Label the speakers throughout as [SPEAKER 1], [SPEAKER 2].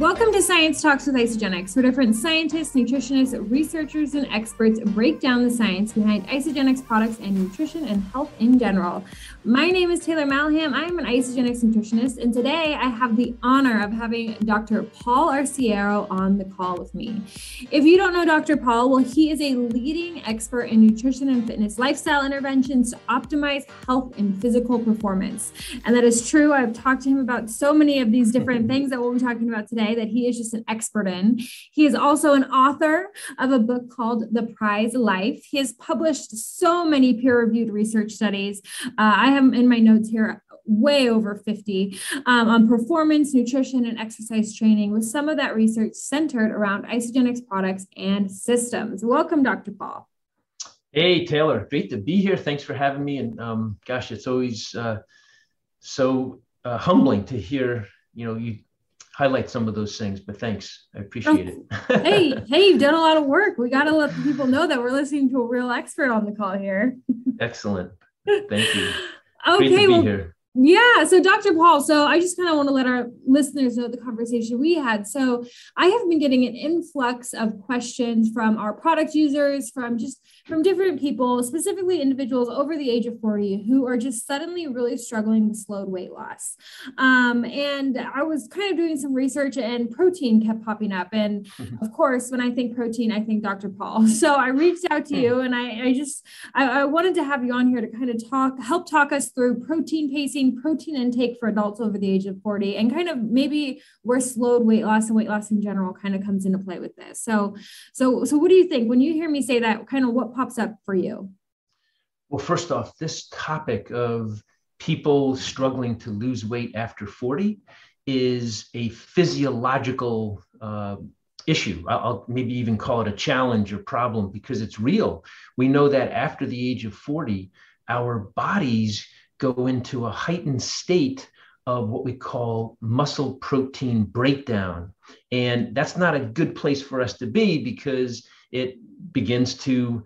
[SPEAKER 1] Welcome to Science Talks with Isagenix, where different scientists, nutritionists, researchers, and experts break down the science behind Isagenix products and nutrition and health in general. My name is Taylor Malham. I am an Isagenix nutritionist, and today I have the honor of having Dr. Paul Arciero on the call with me. If you don't know Dr. Paul, well, he is a leading expert in nutrition and fitness lifestyle interventions to optimize health and physical performance. And that is true. I've talked to him about so many of these different things that we'll be talking about today that he is just an expert in. He is also an author of a book called The Prize Life. He has published so many peer-reviewed research studies. I have in my notes here way over 50 on performance, nutrition, and exercise training, with some of that research centered around Isagenix products and systems. Welcome, Dr. Paul.
[SPEAKER 2] Hey, Taylor, great to be here. Thanks for having me. And gosh, it's always so humbling to hear, you highlight some of those things, but thanks. I appreciate it.
[SPEAKER 1] Hey, you've done a lot of work. We got to let the people know that we're listening to a real expert on the call here.
[SPEAKER 2] Excellent. Thank you.
[SPEAKER 1] Okay,
[SPEAKER 2] great to be here.
[SPEAKER 1] Yeah. So Dr. Paul, so I just kind of want to let our listeners know the conversation we had. So I have been getting an influx of questions from our product users, from different people, specifically individuals over the age of 40 who are just suddenly really struggling with slowed weight loss. And I was kind of doing some research and protein kept popping up. And of course, when I think protein, I think Dr. Paul. So I reached out to you and I wanted to have you on here to kind of help talk us through protein pacing, protein intake for adults over the age of 40, and kind of maybe where slowed weight loss and weight loss in general kind of comes into play with this. So what do you think when you hear me say that? Kind of what pops up for you?
[SPEAKER 2] Well, first off, this topic of people struggling to lose weight after 40 is a physiological issue. I'll maybe even call it a challenge or problem, because it's real. We know that after the age of 40, our bodies go into a heightened state of what we call muscle protein breakdown. And that's not a good place for us to be, because it begins to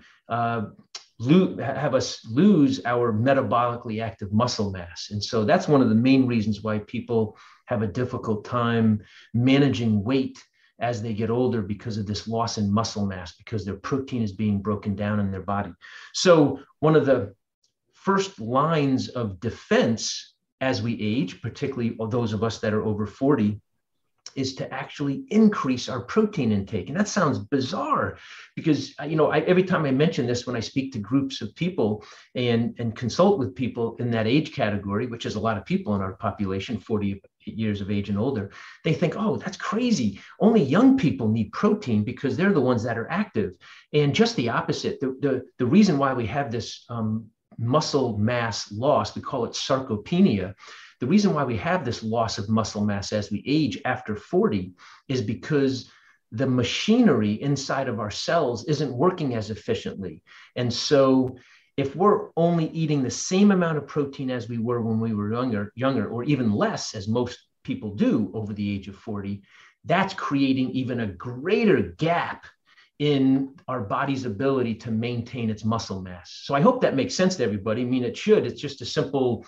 [SPEAKER 2] have us lose our metabolically active muscle mass. And so that's one of the main reasons why people have a difficult time managing weight as they get older, because of this loss in muscle mass, because their protein is being broken down in their body. So one of the first lines of defense as we age, particularly those of us that are over 40, is to actually increase our protein intake. And that sounds bizarre, because every time I mention this, when I speak to groups of people and consult with people in that age category, which is a lot of people in our population, 40 years of age and older, they think, oh, that's crazy. Only young people need protein because they're the ones that are active. And just the opposite. The reason why we have this muscle mass loss, we call it sarcopenia. The reason why we have this loss of muscle mass as we age after 40 is because the machinery inside of our cells isn't working as efficiently. And so if we're only eating the same amount of protein as we were when we were younger, or even less, as most people do over the age of 40, that's creating even a greater gap in our body's ability to maintain its muscle mass. So I hope that makes sense to everybody. I mean, it should. It's just a simple,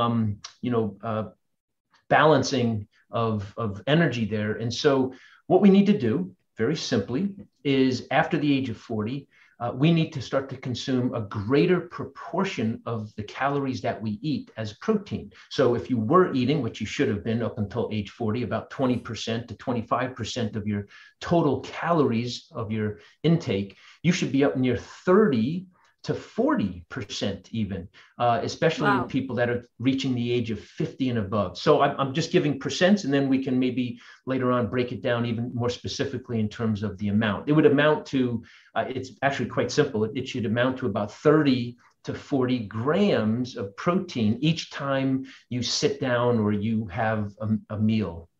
[SPEAKER 2] balancing of energy there. And so what we need to do, very simply, is after the age of 40, we need to start to consume a greater proportion of the calories that we eat as protein. So if you were eating, which you should have been up until age 40, about 20% to 25% of your total calories of your intake, you should be up near 30 to 40% even, especially in people that are reaching the age of 50 and above. So I'm just giving percents, and then we can maybe later on break it down even more specifically in terms of the amount. It would amount to, it's actually quite simple. It should amount to about 30 to 40 grams of protein each time you sit down or you have a meal.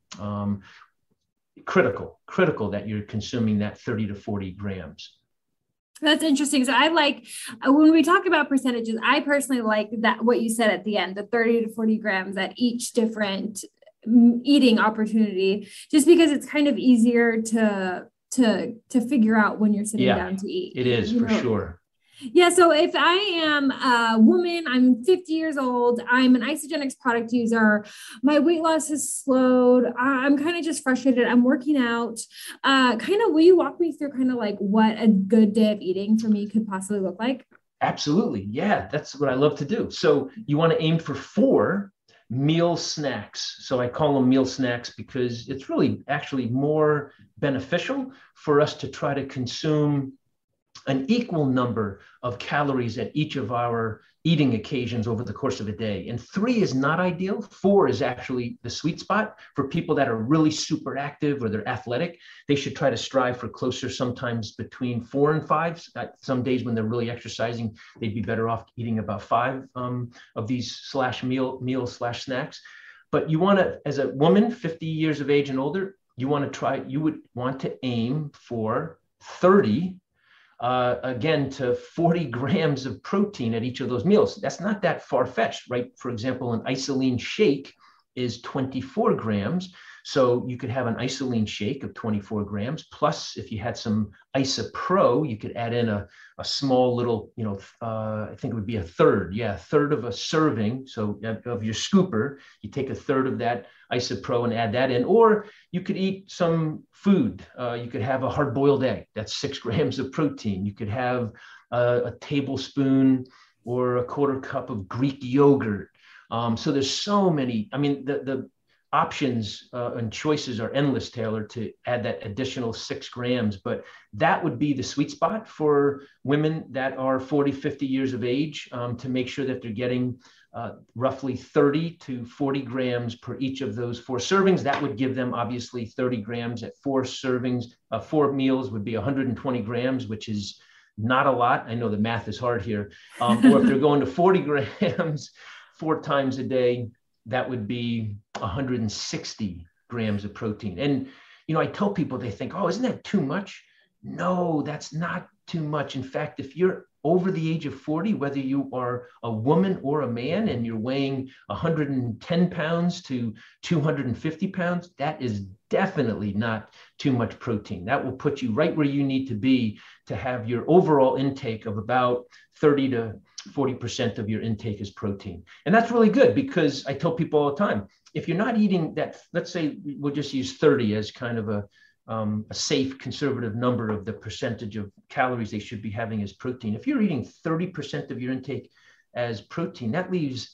[SPEAKER 2] Critical that you're consuming that 30 to 40 grams.
[SPEAKER 1] That's interesting. So I like, when we talk about percentages, I personally like that, what you said at the end, the 30 to 40 grams at each different eating opportunity, just because it's kind of easier to figure out when you're sitting down to eat.
[SPEAKER 2] It is, for sure.
[SPEAKER 1] Yeah, so if I am a woman, I'm 50 years old, I'm an Isagenix product user, my weight loss has slowed, I'm kind of just frustrated, I'm working out, will you walk me through kind of like what a good day of eating for me could possibly look like?
[SPEAKER 2] Absolutely. Yeah, that's what I love to do. So you want to aim for 4 meal snacks. So I call them meal snacks because it's really actually more beneficial for us to try to consume an equal number of calories at each of our eating occasions over the course of a day. And 3 is not ideal. 4 is actually the sweet spot for people that are really super active or they're athletic. They should try to strive for closer, sometimes between 4 and 5. Some days when they're really exercising, they'd be better off eating about 5 of these meal/snacks. But you want to, as a woman, 50 years of age and older, you would want to aim for 30 again, to 40 grams of protein at each of those meals. That's not that far-fetched, right? For example, an isoline shake is 24 grams. So you could have an isoline shake of 24 grams. Plus, if you had some Isopro, you could add in a small little, I think it would be a third of a serving. So of your scooper, you take a third of that Isopro and add that in. Or you could eat some food. You could have a hard-boiled egg. That's 6 grams of protein. You could have a tablespoon or a quarter cup of Greek yogurt. So there's so many. I mean, the options and choices are endless, Taylor, to add that additional 6 grams. But that would be the sweet spot for women that are 40, 50 years of age, to make sure that they're getting roughly 30 to 40 grams per each of those 4 servings. That would give them obviously 30 grams at 4 servings. 4 meals would be 120 grams, which is not a lot. I know the math is hard here. Or if they're going to 40 grams 4 times a day, that would be 160 grams of protein. And, I tell people, they think, oh, isn't that too much? No, that's not too much. In fact, if you're over the age of 40, whether you are a woman or a man, and you're weighing 110 pounds to 250 pounds, that is definitely not too much protein. That will put you right where you need to be to have your overall intake of about 30 to 40% of your intake is protein. And that's really good, because I tell people all the time, if you're not eating that, let's say we'll just use 30 as kind of a safe conservative number of the percentage of calories they should be having as protein. If you're eating 30% of your intake as protein, that leaves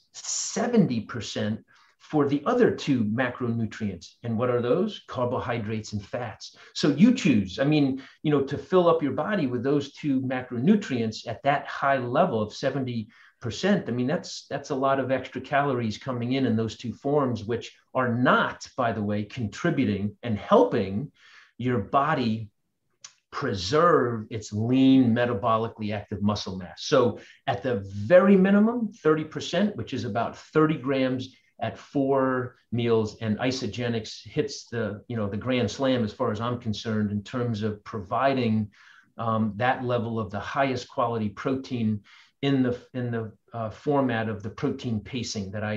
[SPEAKER 2] 70% for the other 2 macronutrients. And what are those? Carbohydrates and fats. So you choose. I mean, to fill up your body with those 2 macronutrients at that high level of 70%, I mean, that's a lot of extra calories coming in those 2 forms, which are not, by the way, contributing and helping your body preserve its lean, metabolically active muscle mass. So at the very minimum, 30%, which is about 30 grams at 4 meals, and Isagenix hits the grand slam as far as I'm concerned in terms of providing that level of the highest quality protein in the format of the protein pacing that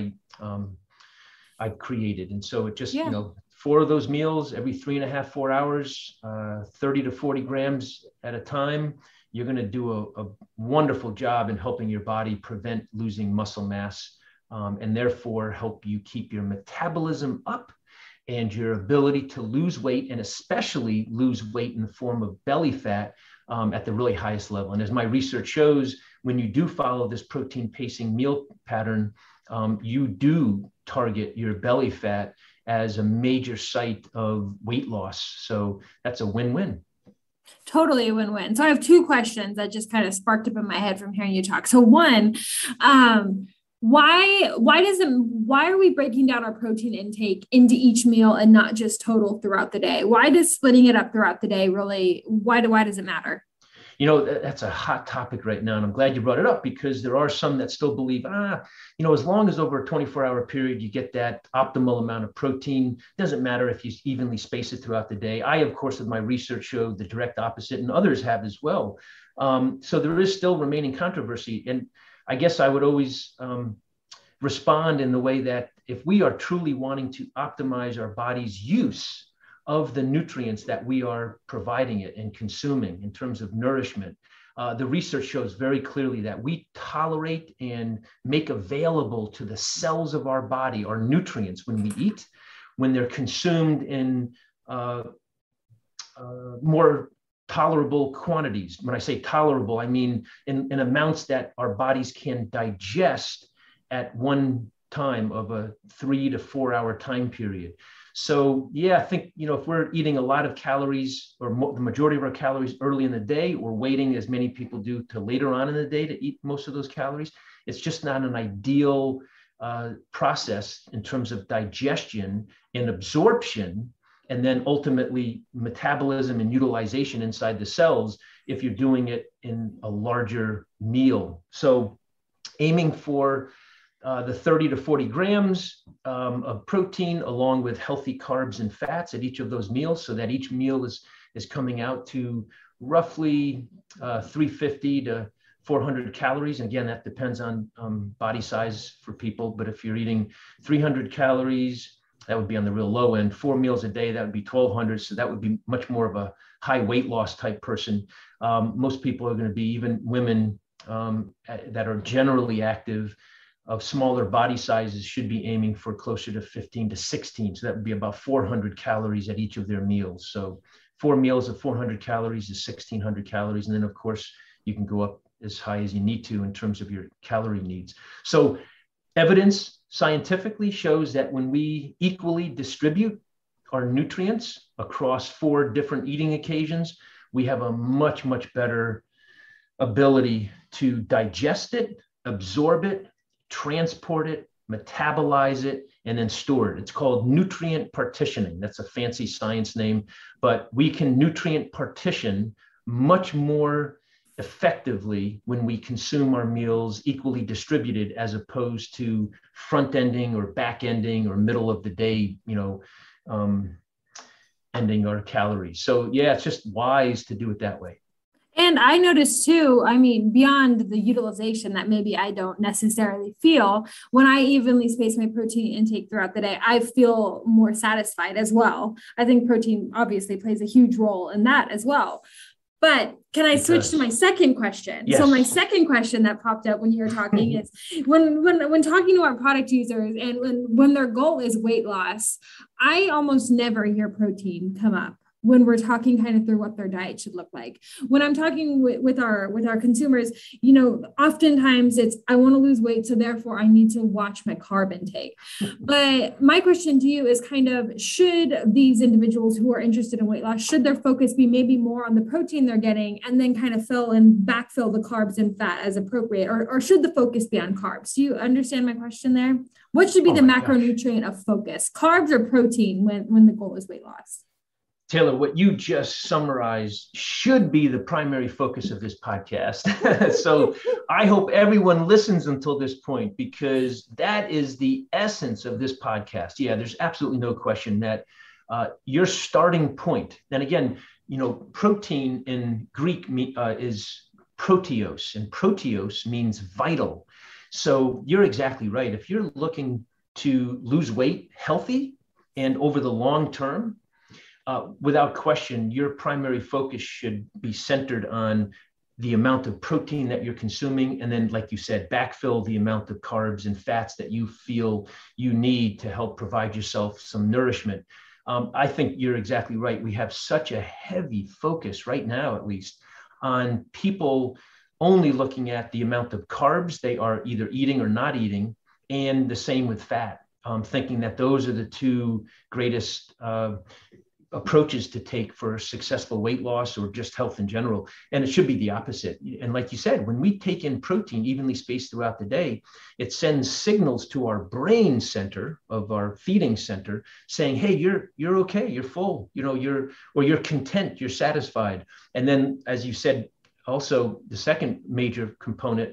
[SPEAKER 2] I've created. And so it just, 4 of those meals every 3.5, 4 hours, 30 to 40 grams at a time, you're going to do a wonderful job in helping your body prevent losing muscle mass, and therefore help you keep your metabolism up and your ability to lose weight, and especially lose weight in the form of belly fat at the really highest level. And as my research shows, when you do follow this protein pacing meal pattern, you do target your belly fat as a major site of weight loss. So that's a win-win.
[SPEAKER 1] Totally a win-win. So I have 2 questions that just kind of sparked up in my head from hearing you talk. So one, why are we breaking down our protein intake into each meal and not just total throughout the day? Why does splitting it up throughout the day really, why does it matter?
[SPEAKER 2] That's a hot topic right now. And I'm glad you brought it up, because there are some that still believe, as long as over a 24-hour period, you get that optimal amount of protein, doesn't matter if you evenly space it throughout the day. I, of course, with my research showed the direct opposite, and others have as well. So there is still remaining controversy. And I guess I would always respond in the way that if we are truly wanting to optimize our body's use of the nutrients that we are providing it and consuming in terms of nourishment. The research shows very clearly that we tolerate and make available to the cells of our body our nutrients when we eat, when they're consumed in more tolerable quantities. When I say tolerable, I mean in amounts that our bodies can digest at one time of a 3 to 4 hour time period. So yeah, I think, if we're eating a lot of calories or the majority of our calories early in the day, or waiting, as many people do, to later on in the day to eat most of those calories, it's just not an ideal process in terms of digestion and absorption, and then ultimately metabolism and utilization inside the cells if you're doing it in a larger meal. So aiming for the 30 to 40 grams of protein, along with healthy carbs and fats at each of those meals, so that each meal is coming out to roughly 350 to 400 calories. And again, that depends on body size for people. But if you're eating 300 calories, that would be on the real low end. 4 meals a day, that would be 1,200. So that would be much more of a high weight loss type person. Most people are going to be, even women that are generally active, of smaller body sizes, should be aiming for closer to 15 to 16. So that would be about 400 calories at each of their meals. So 4 meals of 400 calories is 1,600 calories. And then, of course, you can go up as high as you need to in terms of your calorie needs. So evidence scientifically shows that when we equally distribute our nutrients across 4 different eating occasions, we have a much, much better ability to digest it, absorb it, transport it, metabolize it, and then store it. It's called nutrient partitioning. That's a fancy science name, but we can nutrient partition much more effectively when we consume our meals equally distributed, as opposed to front-ending or back-ending or middle of the day, ending our calories. So yeah, it's just wise to do it that way.
[SPEAKER 1] And I noticed too, beyond the utilization that maybe I don't necessarily feel, when I evenly space my protein intake throughout the day, I feel more satisfied as well. I think protein obviously plays a huge role in that as well. But can I switch to my second question?
[SPEAKER 2] Yes.
[SPEAKER 1] So my second question that popped up when you were talking is when talking to our product users and when their goal is weight loss, I almost never hear protein come up when we're talking kind of through what their diet should look like. When I'm talking with our consumers, oftentimes it's, I want to lose weight, so therefore I need to watch my carb intake. But my question to you is kind of, should these individuals who are interested in weight loss, should their focus be maybe more on the protein they're getting and then kind of backfill the carbs and fat as appropriate? Or should the focus be on carbs? Do you understand my question there? What should be the macronutrient of focus, carbs or protein, when the goal is weight loss?
[SPEAKER 2] Taylor, what you just summarized should be the primary focus of this podcast. So I hope everyone listens until this point, because that is the essence of this podcast. Yeah, there's absolutely no question that your starting point, and again, protein in Greek is proteos, and proteos means vital. So you're exactly right. If you're looking to lose weight healthy and over the long term, without question, your primary focus should be centered on the amount of protein that you're consuming. And then, like you said, backfill the amount of carbs and fats that you feel you need to help provide yourself some nourishment. I think you're exactly right. We have such a heavy focus right now, at least, on people only looking at the amount of carbs they are either eating or not eating, and the same with fat, thinking that those are the 2 greatest approaches to take for successful weight loss or just health in general. And it should be the opposite. And like you said, when we take in protein evenly spaced throughout the day, it sends signals to our brain center of our feeding center saying, hey, you're okay, you're full, you're content, you're satisfied. And then, as you said, also the second major component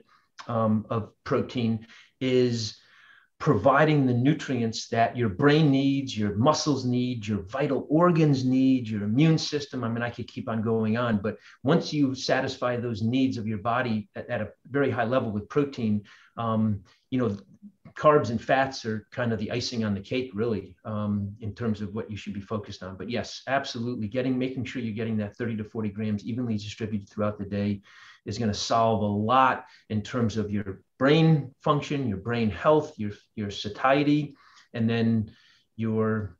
[SPEAKER 2] of protein is providing the nutrients that your brain needs, your muscles need, your vital organs need, your immune system. I could keep on going on, but once you satisfy those needs of your body at a very high level with protein, carbs and fats are kind of the icing on the cake, really, in terms of what you should be focused on. But yes, absolutely, making sure you're getting that 30 to 40 grams evenly distributed throughout the day is going to solve a lot in terms of your brain function, your brain health, your satiety, and then your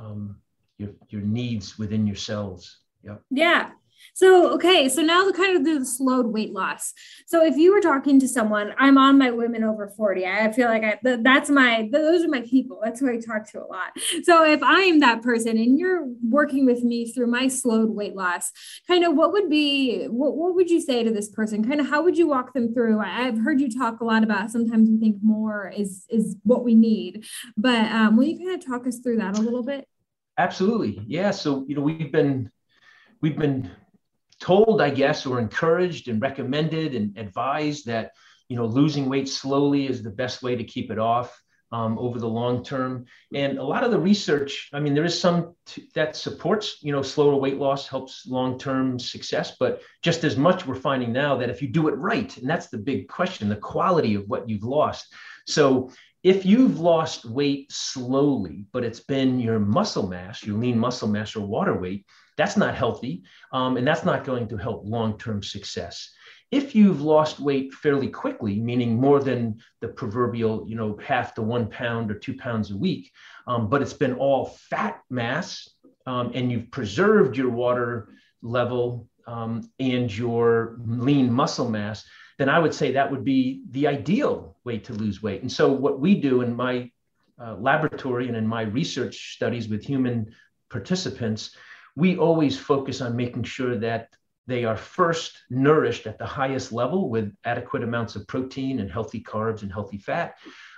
[SPEAKER 2] needs within your cells. Yep.
[SPEAKER 1] Yeah. So, okay. So now to kind of do the slowed weight loss. So if you were talking to someone, I'm on my women over 40. I feel like those are my people. That's who I talk to a lot. So if I am that person and you're working with me through my slowed weight loss, kind of what would you say to this person? Kind of how would you walk them through? I've heard you talk a lot about sometimes we think more is what we need, but will you kind of talk us through that a little bit?
[SPEAKER 2] Absolutely. Yeah. So, we've been told, I guess, or encouraged and recommended and advised that, losing weight slowly is the best way to keep it off over the long term. And a lot of the research, there is some that supports, slower weight loss helps long-term success, but just as much we're finding now that if you do it right, and that's the big question, the quality of what you've lost. So if you've lost weight slowly, but it's been your muscle mass, your lean muscle mass or water weight, that's not healthy, and that's not going to help long-term success. If you've lost weight fairly quickly, meaning more than the proverbial, half to 1 pound or 2 pounds a week, but it's been all fat mass, and you've preserved your water level and your lean muscle mass, then I would say that would be the ideal way to lose weight. And so what we do in my laboratory and in my research studies with human participants, we always focus on making sure that they are first nourished at the highest level with adequate amounts of protein and healthy carbs and healthy fat.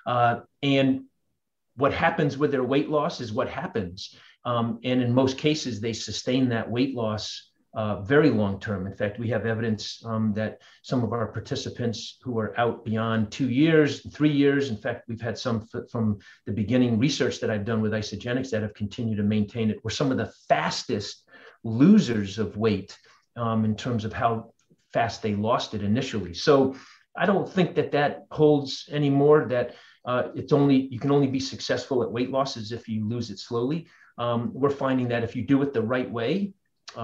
[SPEAKER 2] And what happens with their weight loss is what happens. And in most cases, they sustain that weight loss very long term. In fact, we have evidence that some of our participants who are out beyond 2 years, 3 years, in fact, we've had some from the beginning research that I've done with Isagenix that have continued to maintain it. We're some of the fastest losers of weight in terms of how fast they lost it initially. So I don't think that holds anymore, that you can only be successful at weight losses if you lose it slowly. We're finding that if you do it the right way,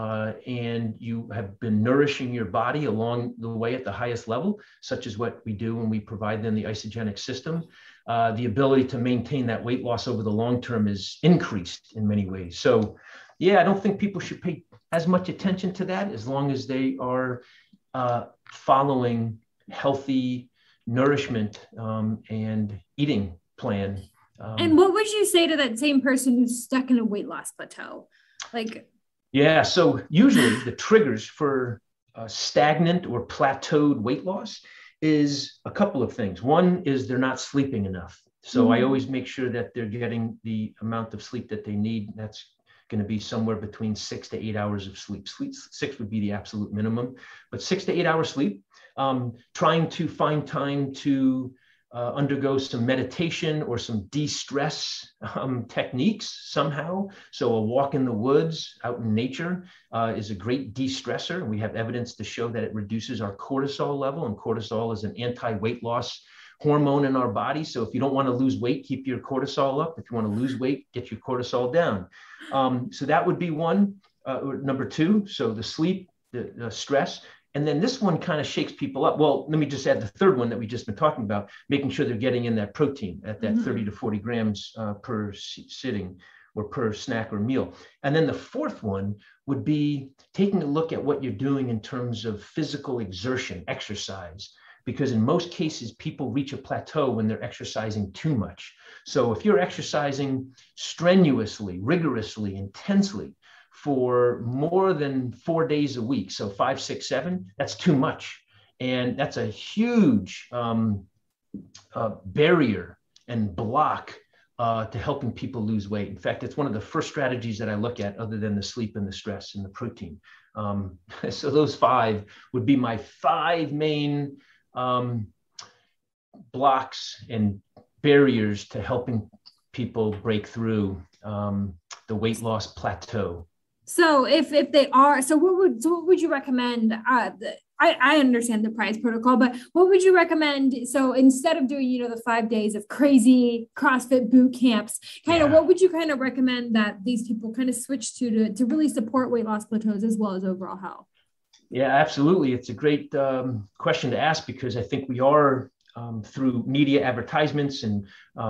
[SPEAKER 2] and you have been nourishing your body along the way at the highest level, such as what we do when we provide them the Isagenix system, the ability to maintain that weight loss over the long term is increased in many ways. So yeah, I don't think people should pay as much attention to that as long as they are following healthy nourishment and eating plan.
[SPEAKER 1] And what would you say to that same person who's stuck in a weight loss plateau?
[SPEAKER 2] Yeah, so usually the triggers for stagnant or plateaued weight loss is a couple of things. One is they're not sleeping enough. So I always make sure that they're getting the amount of sleep that they need. That's going to be somewhere between 6 to 8 hours of sleep. 6 would be the absolute minimum, but 6 to 8 hours sleep. Trying to find time to undergo some meditation or some de-stress techniques somehow. So a walk in the woods out in nature is a great de-stressor. We have evidence to show that it reduces our cortisol level, and cortisol is an anti-weight loss hormone in our body. So if you don't want to lose weight, keep your cortisol up. If you want to lose weight, get your cortisol down. So that would be one. Number two, so the sleep, the stress. And then this one kind of shakes people up. Well, let me just add the third one that we've just been talking about, making sure they're getting in that protein at that 30 to 40 grams per sitting or per snack or meal. And then the fourth one would be taking a look at what you're doing in terms of physical exertion, exercise, because in most cases, people reach a plateau when they're exercising too much. So if you're exercising strenuously, rigorously, intensely, for more than 4 days a week, so 5, 6, 7, that's too much. And that's a huge barrier and block to helping people lose weight. In fact, it's one of the first strategies that I look at other than the sleep and the stress and the protein. So those 5 would be my 5 main blocks and barriers to helping people break through the weight loss plateau.
[SPEAKER 1] So if they are, so what would you recommend I understand the prize protocol, but what would you recommend? So instead of doing, the 5 days of crazy CrossFit boot camps, what would you kind of recommend that these people kind of switch to really support weight loss plateaus as well as overall health?
[SPEAKER 2] Yeah, absolutely. It's a great question to ask, because I think we are through media advertisements and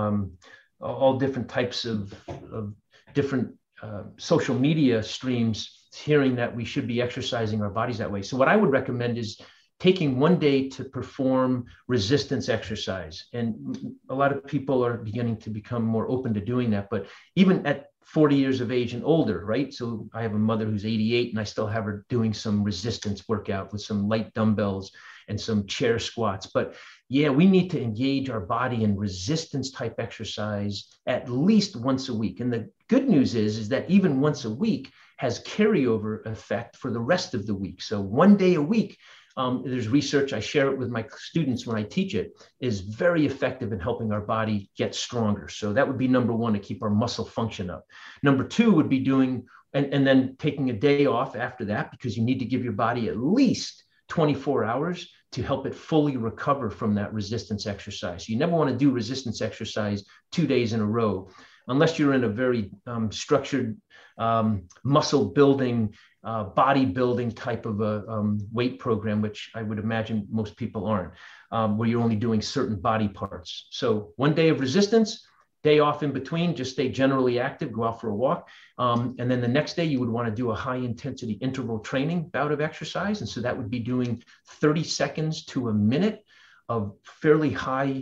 [SPEAKER 2] all different types of different social media streams, hearing that we should be exercising our bodies that way. So what I would recommend is taking one day to perform resistance exercise. And a lot of people are beginning to become more open to doing that, but even at 40 years of age and older, right? So I have a mother who's 88 and I still have her doing some resistance workout with some light dumbbells and some chair squats. But yeah, we need to engage our body in resistance type exercise at least once a week. And the good news is that even once a week has carryover effect for the rest of the week. So one day a week, there's research, I share it with my students when I teach it, is very effective in helping our body get stronger. So that would be number one, to keep our muscle function up. Number two would be doing, and then taking a day off after that, because you need to give your body at least 24 hours to help it fully recover from that resistance exercise. So you never want to do resistance exercise 2 days in a row, unless you're in a very structured muscle building, bodybuilding type of a weight program, which I would imagine most people aren't, where you're only doing certain body parts. So one day of resistance, day off in between, just stay generally active, go out for a walk. And then the next day you would want to do a high intensity interval training bout of exercise. And so that would be doing 30 seconds to a minute of fairly high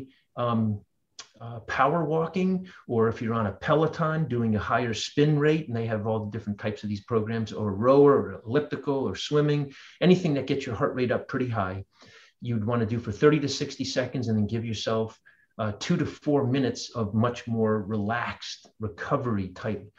[SPEAKER 2] power walking, or if you're on a Peloton, doing a higher spin rate, and they have all the different types of these programs, or rower or elliptical or swimming, anything that gets your heart rate up pretty high, you'd want to do for 30 to 60 seconds, and then give yourself 2 to 4 minutes of much more relaxed recovery type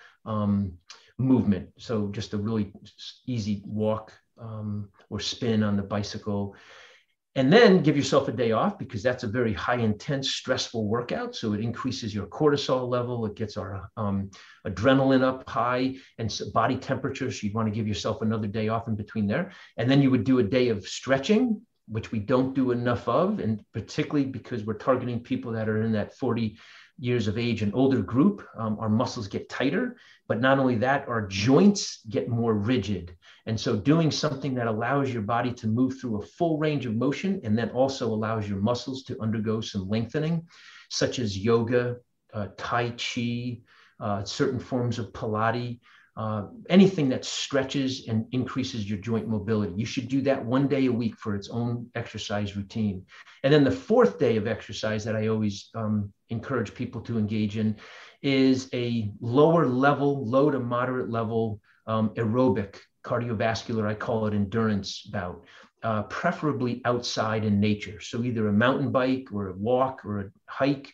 [SPEAKER 2] movement. So just a really easy walk or spin on the bicycle. And then give yourself a day off, because that's a very high intense, stressful workout. So it increases your cortisol level. It gets our adrenaline up high, and so body temperature. So you'd want to give yourself another day off in between there. And then you would do a day of stretching, which we don't do enough of. And particularly because we're targeting people that are in that 40 years of age and older group, our muscles get tighter. But not only that, our joints get more rigid. And so doing something that allows your body to move through a full range of motion, and then also allows your muscles to undergo some lengthening, such as yoga, Tai Chi, certain forms of Pilates, anything that stretches and increases your joint mobility. You should do that one day a week for its own exercise routine. And then the fourth day of exercise that I always encourage people to engage in is a lower level, low to moderate level aerobic cardiovascular, I call it endurance bout, preferably outside in nature. So either a mountain bike or a walk or a hike.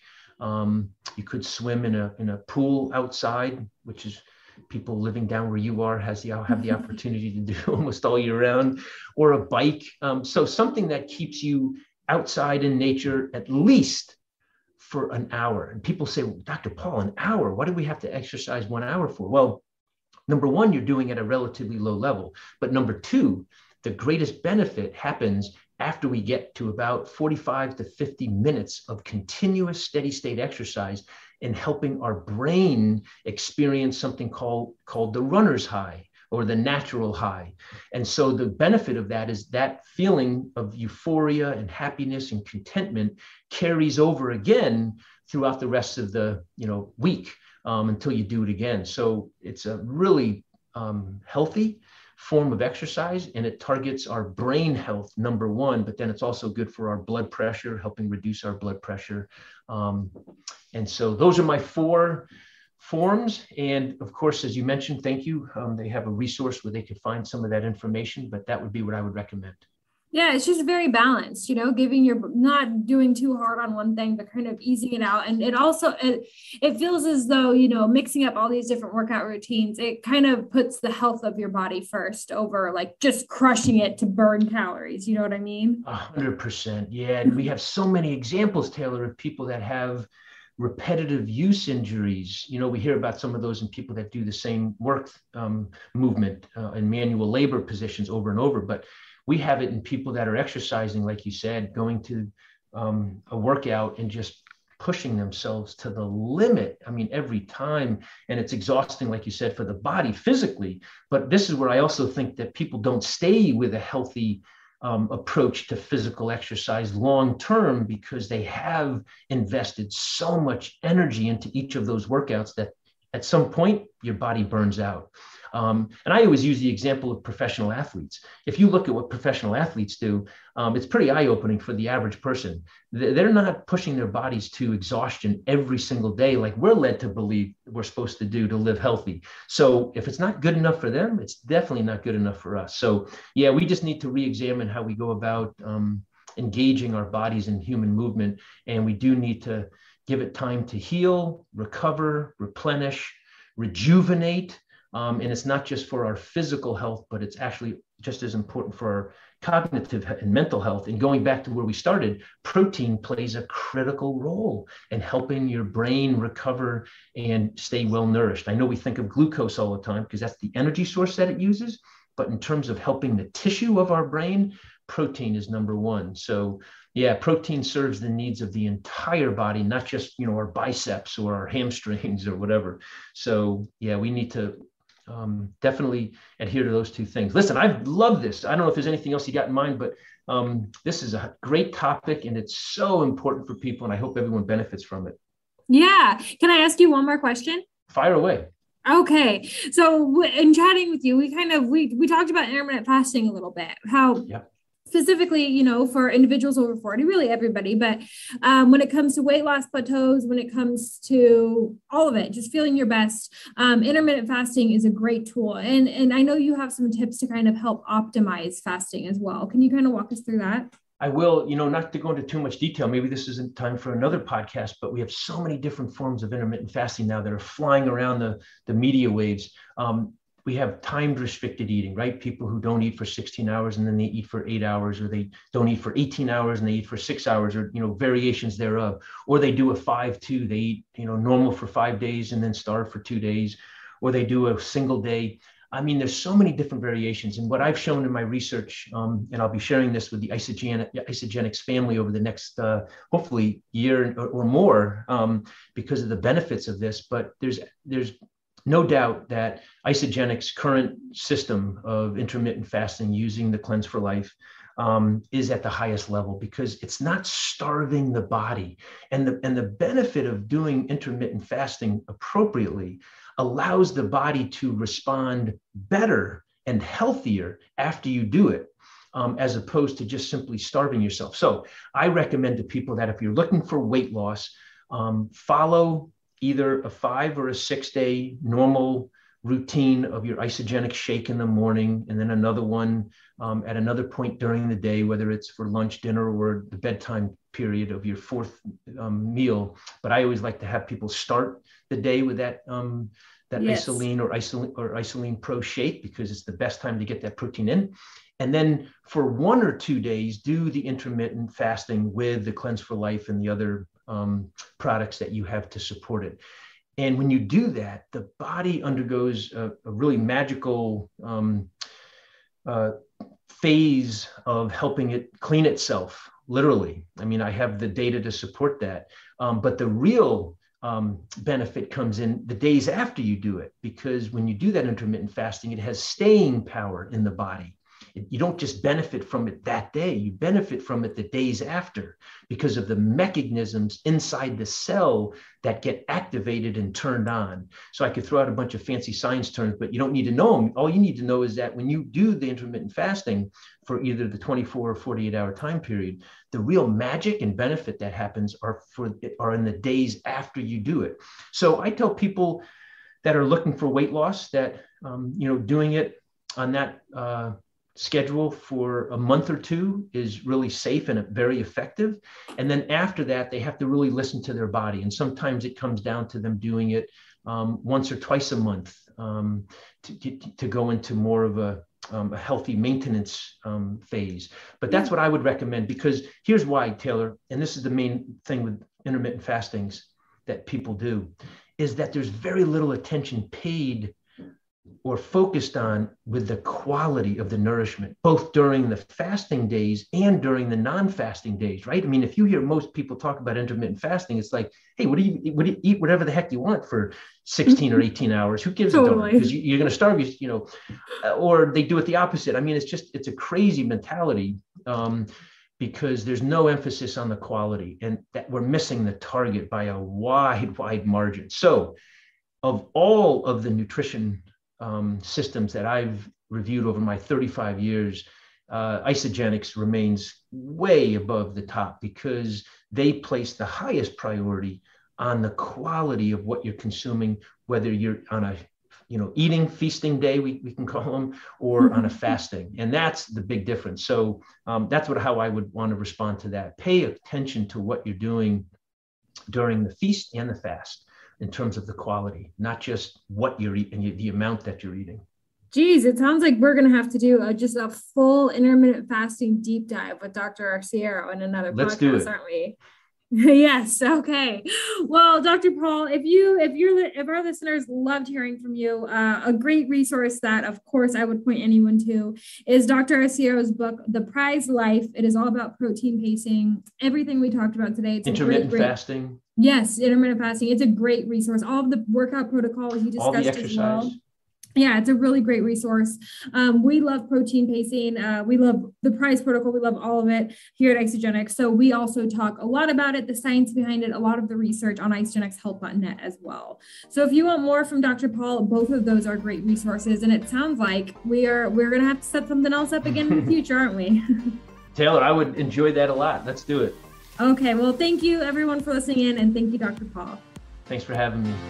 [SPEAKER 2] You could swim in a pool outside, which is people living down where you are have the opportunity to do almost all year round, or a bike. So something that keeps you outside in nature at least for an hour. And people say, well, Dr. Paul, an hour, what do we have to exercise 1 hour for? Well, number one, you're doing it at a relatively low level. But number two, the greatest benefit happens after we get to about 45 to 50 minutes of continuous steady state exercise, and helping our brain experience something called the runner's high, or the natural high. And so the benefit of that is that feeling of euphoria and happiness and contentment carries over again throughout the rest of the week until you do it again. So it's a really healthy form of exercise, and it targets our brain health, number one, but then it's also good for our blood pressure, helping reduce our blood pressure. And so those are my 4 forms. And of course, as you mentioned, thank you. They have a resource where they could find some of that information, but that would be what I would recommend.
[SPEAKER 1] Yeah, it's just very balanced, giving not doing too hard on one thing, but kind of easing it out. And it also, it feels as though, mixing up all these different workout routines, it kind of puts the health of your body first over like just crushing it to burn calories. You know what I mean?
[SPEAKER 2] 100%. Yeah. And we have so many examples, Taylor, of people that have repetitive use injuries. We hear about some of those in people that do the same work movement in manual labor positions over and over. But we have it in people that are exercising, like you said, going to a workout and just pushing themselves to the limit. I mean, every time, and it's exhausting, like you said, for the body physically. But this is where I also think that people don't stay with a healthy approach to physical exercise long term, because they have invested so much energy into each of those workouts that at some point your body burns out. And I always use the example of professional athletes. If you look at what professional athletes do, it's pretty eye-opening for the average person. They're not pushing their bodies to exhaustion every single day like we're led to believe we're supposed to do to live healthy. So if it's not good enough for them, it's definitely not good enough for us. So yeah, we just need to re-examine how we go about engaging our bodies in human movement. And we do need to give it time to heal, recover, replenish, rejuvenate. And it's not just for our physical health, but it's actually just as important for our cognitive and mental health. And going back to where we started, protein plays a critical role in helping your brain recover and stay well nourished. I know we think of glucose all the time because that's the energy source that it uses, but in terms of helping the tissue of our brain, protein is number one. So yeah, protein serves the needs of the entire body, not just, our biceps or our hamstrings or whatever. So yeah, we need to definitely adhere to those two things. Listen, I love this. I don't know if there's anything else you got in mind, but this is a great topic and it's so important for people, and I hope everyone benefits from it.
[SPEAKER 1] Yeah. Can I ask you one more question?
[SPEAKER 2] Fire away.
[SPEAKER 1] Okay. So in chatting with you, we talked about intermittent fasting a little bit, how specifically, for individuals over 40, really everybody, but when it comes to weight loss plateaus, when it comes to all of it, just feeling your best, intermittent fasting is a great tool. And I know you have some tips to kind of help optimize fasting as well. Can you kind of walk us through that?
[SPEAKER 2] I will, not to go into too much detail, maybe this isn't time for another podcast, but we have so many different forms of intermittent fasting now that are flying around the media waves. We have timed restricted eating, right? People who don't eat for 16 hours and then they eat for 8 hours, or they don't eat for 18 hours and they eat for 6 hours, or, variations thereof. Or they do a 5-2, they eat, normal for 5 days and then starve for 2 days, or they do a single day. I mean, there's so many different variations. And what I've shown in my research, and I'll be sharing this with the Isagenix family over the next, hopefully, year or more, because of the benefits of this. But there's no doubt that Isagenix' current system of intermittent fasting using the Cleanse for Life is at the highest level, because it's not starving the body. And the benefit of doing intermittent fasting appropriately allows the body to respond better and healthier after you do it, as opposed to just simply starving yourself. So I recommend to people that if you're looking for weight loss, follow either a 5 or a 6 day normal routine of your Isagenix shake in the morning, and then another one at another point during the day, whether it's for lunch, dinner, or the bedtime period of your fourth meal. But I always like to have people start the day with that Isoline or Isoline Pro shake, because it's the best time to get that protein in. And then for 1 or 2 days, do the intermittent fasting with the Cleanse for Life and the other products that you have to support it. And when you do that, the body undergoes a really magical phase of helping it clean itself, literally. I mean, I have the data to support that. But the real benefit comes in the days after you do it, because when you do that intermittent fasting, it has staying power in the body. You don't just benefit from it that day, you benefit from it the days after, because of the mechanisms inside the cell that get activated and turned on. So I could throw out a bunch of fancy science terms, but you don't need to know them. All you need to know is that when you do the intermittent fasting for either the 24 or 48-hour time period, the real magic and benefit that happens are in the days after you do it. So I tell people that are looking for weight loss that, doing it on that schedule for a month or two is really safe and very effective. And then after that, they have to really listen to their body. And sometimes it comes down to them doing it once or twice a month to go into more of a healthy maintenance phase. But that's what I would recommend, because here's why, Taylor, and this is the main thing with intermittent fastings that people do, is that there's very little attention paid or focused on with the quality of the nourishment, both during the fasting days and during the non-fasting days, right? I mean, if you hear most people talk about intermittent fasting, it's like, hey, what do you eat whatever the heck you want for 16 or 18 hours? Who gives a darn? Because you're going to starve, or they do it the opposite. I mean, it's a crazy mentality. Because there's no emphasis on the quality, and that we're missing the target by a wide margin. So of all of the nutrition systems that I've reviewed over my 35 years, Isagenix remains way above the top because they place the highest priority on the quality of what you're consuming, whether you're on a eating, feasting day, we can call them, or on a fasting. And that's the big difference. So that's how I would want to respond to that. Pay attention to what you're doing during the feast and the fast in terms of the quality, not just what you're eating, the amount that you're eating.
[SPEAKER 1] Geez, it sounds like we're going to have to do just a full intermittent fasting deep dive with Dr. Arciero in another podcast, aren't we? Yes. Okay. Well, Dr. Paul, if our listeners loved hearing from you, a great resource that, of course, I would point anyone to is Dr. Arciero's book, The Prized Life. It is all about protein pacing, everything we talked about today. It's
[SPEAKER 2] intermittent fasting.
[SPEAKER 1] Yes, intermittent fasting. It's a great resource. All of the workout protocols you discussed, all the exercise as well. Yeah, it's a really great resource. We love protein pacing. We love the prize protocol. We love all of it here at Isagenix. So we also talk a lot about it, the science behind it, a lot of the research on isagenixhealth.net as well. So if you want more from Dr. Paul, both of those are great resources. And it sounds like we're going to have to set something else up again in the future, aren't we?
[SPEAKER 2] Taylor, I would enjoy that a lot. Let's do it.
[SPEAKER 1] Okay. Well, thank you everyone for listening in, and thank you, Dr. Paul.
[SPEAKER 2] Thanks for having me.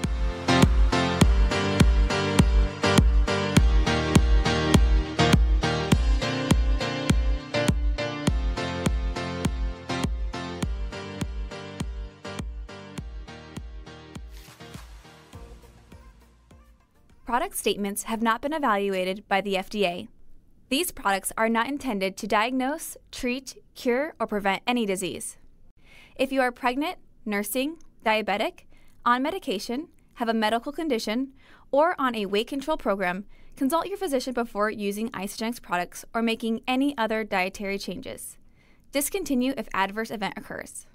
[SPEAKER 3] Product statements have not been evaluated by the FDA. These products are not intended to diagnose, treat, cure, or prevent any disease. If you are pregnant, nursing, diabetic, on medication, have a medical condition, or on a weight control program, consult your physician before using Isagenix products or making any other dietary changes. Discontinue if adverse event occurs.